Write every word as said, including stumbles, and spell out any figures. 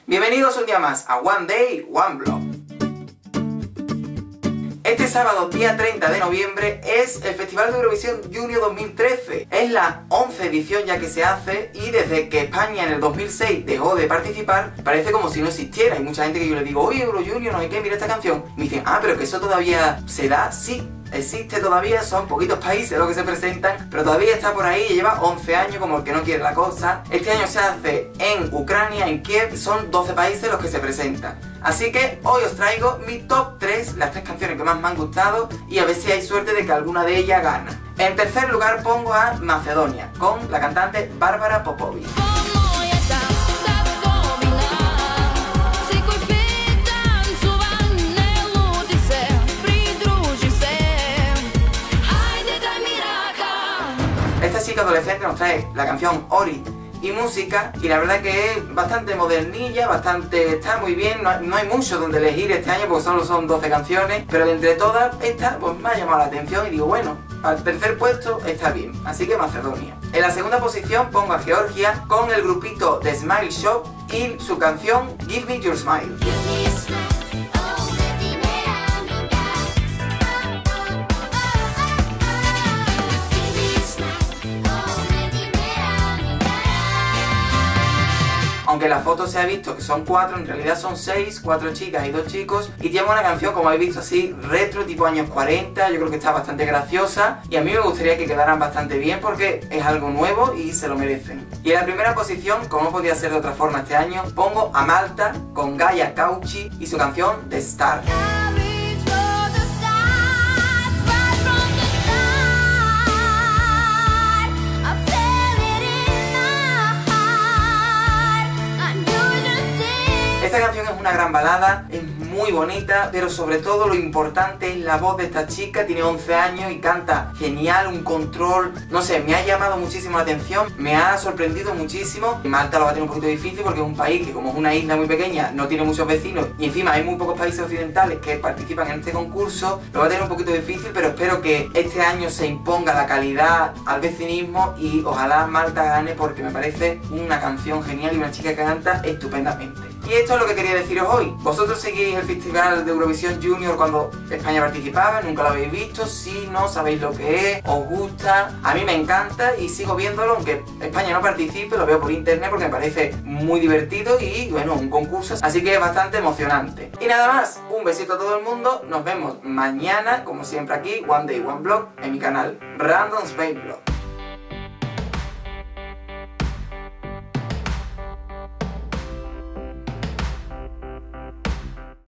Bienvenidos un día más a One Day, One Blog. Este sábado, día treinta de noviembre, es el Festival de Eurovisión Junior dos mil trece. Es la once edición ya que se hace y desde que España en el dos mil seis dejó de participar, parece como si no existiera. Hay mucha gente que yo le digo, oye, Euro Junior, no sé qué, mira esta canción. Me dicen, ah, pero que eso todavía se da. Sí, existe todavía, son poquitos países los que se presentan, pero todavía está por ahí y lleva once años como el que no quiere la cosa. Este año se hace en Ucrania, en Kiev, son doce países los que se presentan. Así que hoy os traigo mi top tres, las tres canciones que más me han gustado y a ver si hay suerte de que alguna de ellas gana. En tercer lugar pongo a Macedonia, con la cantante Barbara Popovic. Esta chica adolescente nos trae la canción Ori y música, y la verdad que es bastante modernilla, bastante, está muy bien, no, no hay mucho donde elegir este año porque solo son doce canciones, pero de entre todas, esta pues me ha llamado la atención y digo, bueno, al tercer puesto está bien, así que Macedonia. En la segunda posición pongo a Georgia con el grupito The Smile Shop y su canción Give Me Your Smile. Aunque en la foto se ha visto que son cuatro, en realidad son seis, cuatro chicas y dos chicos. Y tiene una canción, como habéis visto, así retro, tipo años cuarenta. Yo creo que está bastante graciosa y a mí me gustaría que quedaran bastante bien porque es algo nuevo y se lo merecen. Y en la primera posición, como no podía ser de otra forma este año, pongo a Malta con Gaia Cauchi y su canción The Star. Esta canción es una gran balada, es muy bonita, pero sobre todo lo importante es la voz de esta chica. Tiene once años y canta genial, un control, no sé, me ha llamado muchísimo la atención, me ha sorprendido muchísimo. Malta lo va a tener un poquito difícil porque es un país que, como es una isla muy pequeña, no tiene muchos vecinos y encima hay muy pocos países occidentales que participan en este concurso. Lo va a tener un poquito difícil, pero espero que este año se imponga la calidad al vecinismo y ojalá Malta gane porque me parece una canción genial y una chica que canta estupendamente. Y esto es lo que quería deciros hoy. ¿Vosotros seguís el Festival de Eurovisión Junior cuando España participaba? ¿Nunca lo habéis visto? Si no sabéis lo que es, os gusta. A mí me encanta y sigo viéndolo, aunque España no participe, lo veo por internet porque me parece muy divertido y, bueno, un concurso. Así que es bastante emocionante. Y nada más, un besito a todo el mundo. Nos vemos mañana, como siempre aquí, One Day, One Blog, en mi canal Random Space Blog.